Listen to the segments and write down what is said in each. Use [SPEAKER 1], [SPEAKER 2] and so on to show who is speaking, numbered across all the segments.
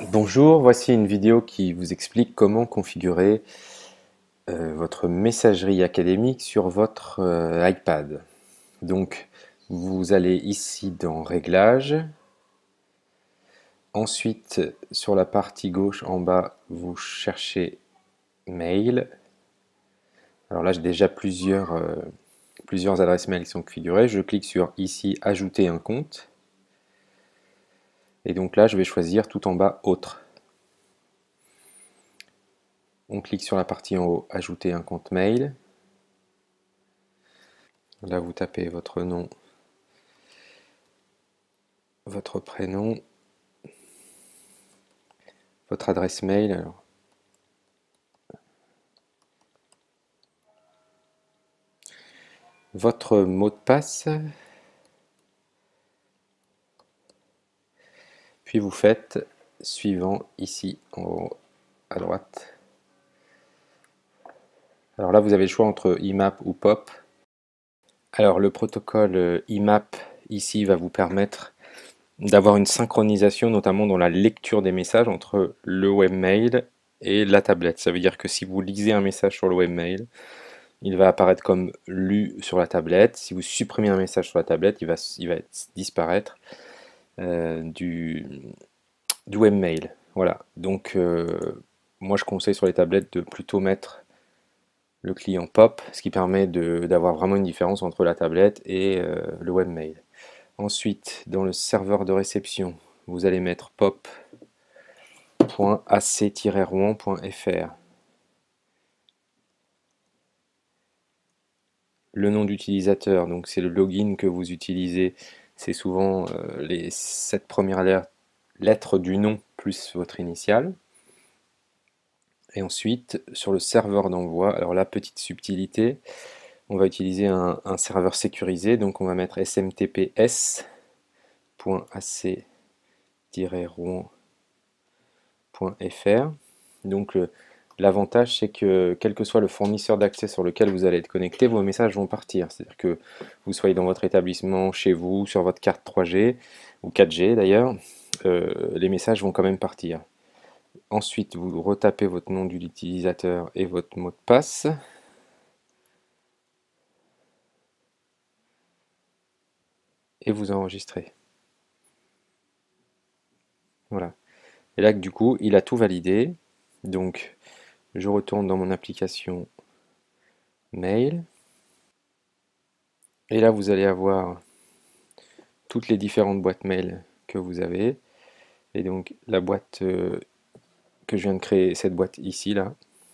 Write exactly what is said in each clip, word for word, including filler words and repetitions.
[SPEAKER 1] Bonjour, voici une vidéo qui vous explique comment configurer euh, votre messagerie académique sur votre euh, iPad. Donc, vous allez ici dans Réglages. Ensuite, sur la partie gauche en bas, vous cherchez Mail. Alors là, j'ai déjà plusieurs, euh, plusieurs adresses mail qui sont configurées. Je clique sur ici Ajouter un compte. Et donc là, je vais choisir tout en bas Autre. On clique sur la partie en haut, Ajouter un compte mail. Là, vous tapez votre nom, votre prénom, votre adresse mail. Alors, votre mot de passe. Puis vous faites suivant ici en haut à droite. Alors là, vous avez le choix entre I M A P ou P O P. Alors le protocole I M A P ici va vous permettre d'avoir une synchronisation, notamment dans la lecture des messages entre le webmail et la tablette. Ça veut dire que si vous lisez un message sur le webmail, il va apparaître comme lu sur la tablette. Si vous supprimez un message sur la tablette, il va, il va disparaître euh, du, du webmail. Voilà. Donc, euh, moi, je conseille sur les tablettes de plutôt mettre le client P O P, ce qui permet d'avoir vraiment une différence entre la tablette et euh, le webmail. Ensuite, dans le serveur de réception, vous allez mettre pop point a c tiret rouen point f r. Le nom d'utilisateur, donc c'est le login que vous utilisez, c'est souvent euh, les sept premières lettres du nom plus votre initiale. Et ensuite, sur le serveur d'envoi, alors la petite subtilité, on va utiliser un, un serveur sécurisé, donc on va mettre S M T P S point a c tiret rouen point f r. Donc l'avantage, c'est que quel que soit le fournisseur d'accès sur lequel vous allez être connecté, vos messages vont partir. C'est-à-dire que vous soyez dans votre établissement, chez vous, sur votre carte trois G ou quatre G d'ailleurs, euh, les messages vont quand même partir. Ensuite, vous retapez votre nom de l'utilisateur et votre mot de passe. Et vous enregistrez. Voilà. Et là, du coup, il a tout validé. Donc, je retourne dans mon application Mail. Et là, vous allez avoir toutes les différentes boîtes mail que vous avez. Et donc, la boîte euh, que je viens de créer, cette boîte ici, là.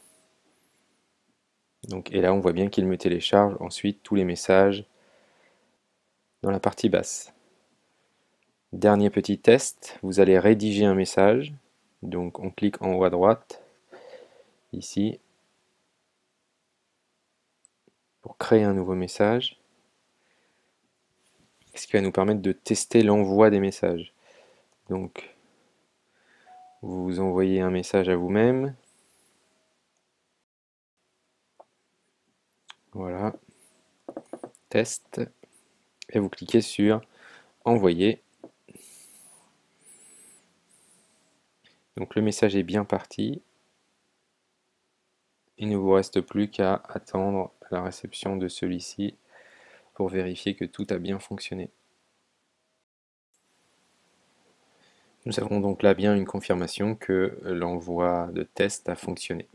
[SPEAKER 1] Donc, et là, on voit bien qu'il me télécharge ensuite tous les messages dans la partie basse. Dernier petit test, vous allez rédiger un message. Donc, on clique en haut à droite, ici, pour créer un nouveau message. Ce qui va nous permettre de tester l'envoi des messages. Donc, vous envoyez un message à vous-même. Voilà. Test. Et vous cliquez sur Envoyer. Donc le message est bien parti. Il ne vous reste plus qu'à attendre la réception de celui-ci pour vérifier que tout a bien fonctionné. Nous avons donc là bien une confirmation que l'envoi de test a fonctionné.